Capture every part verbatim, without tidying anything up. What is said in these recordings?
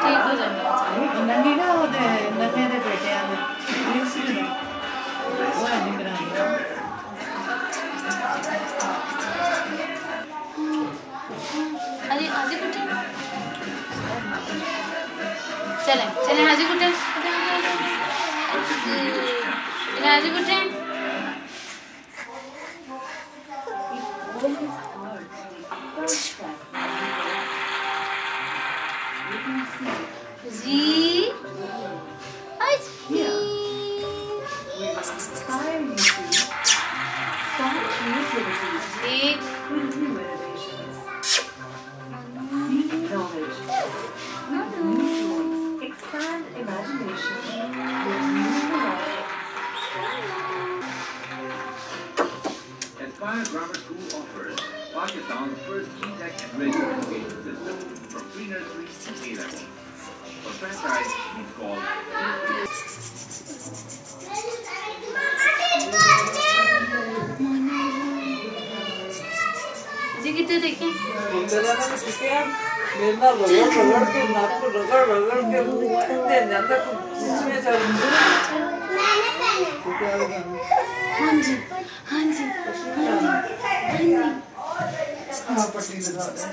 ठीक हो जाएगा। नंगी ना होते नंगे दे बेटे आने वो है नहीं करानी। अरे हाजी कुटे चले चले हाजी कुटे चले हाजी कुटे जी Aspire Grammar School offers Pakistan's first G-Tech and radio education system from pre-nursery to A level. For franchise, it's called जी कितने देखें मेरा ना किसी यार मेरे ना रगड़ रगड़ के नाक को रगड़ रगड़ के दे जाता कुछ इसमें चल हाँ जी हाँ जी हाँ जी हाँ पट्टी लगा दे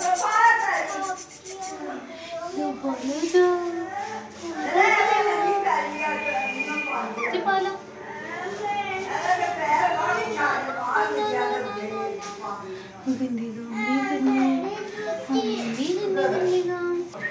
यो बोलो जो जी पालो गंदी गंदी गंदी गंदी गंदी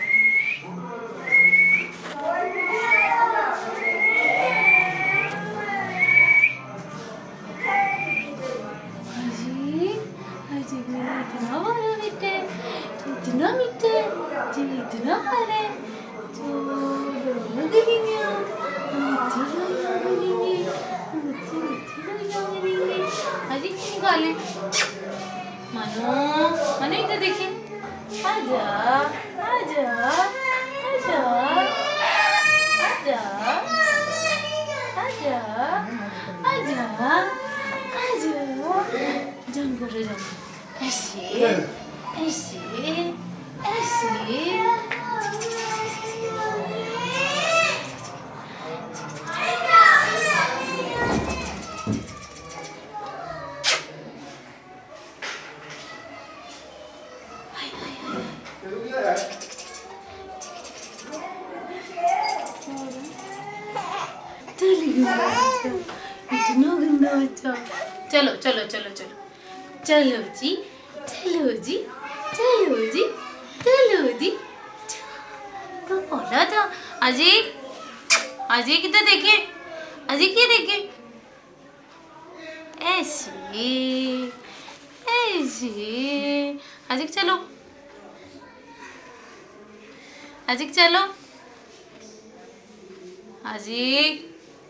इतना बड़ा मीठे इतना मीठे जी इतना हरे जो लोग करेंगे मिट्टी करेंगे मिट्टी मिट्टी करेंगे अजी निकालें मनो मनो इधर देखिए आजा आजा आजा आजा आजा आजा आजा जंप करो जंप ऐसे ऐसे ऐसे इतना गंदा बच्चा चलो चलो चलो चलो चलो जी चलो जी चलो जी चलो जी तो बोला था अजय अजय किधर देखे अजय क्या देखे ऐसे ऐसे अजय चलो अजय चलो अजय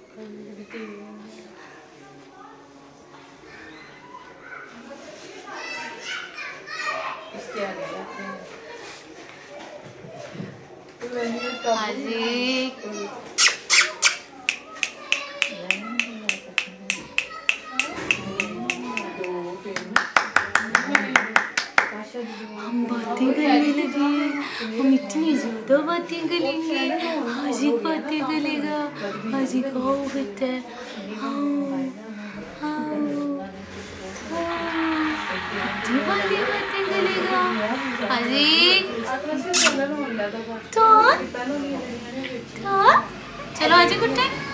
हम बातें करने लगे हम इतनी ज्यादा बातें करेंगे हाजी बातें करेगा हाजी कहो कहता है वाली बातें करेगा हाजी तो तो चलो हाजी कुट्टे